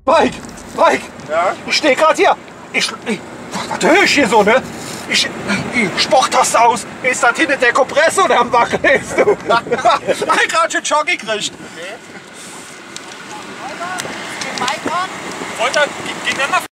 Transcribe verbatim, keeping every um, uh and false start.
Mike, Mike, Ja? ich stehe gerade hier. Ich, ich, was höre ich hier so, ne? Ich, die Sporttaste aus. Ist das hinten der Kompressor, der am Wackeln ist, du? Ich hab gerade schon Jockey gekriegt. Mike an. Wollt ihr, geht nicht mal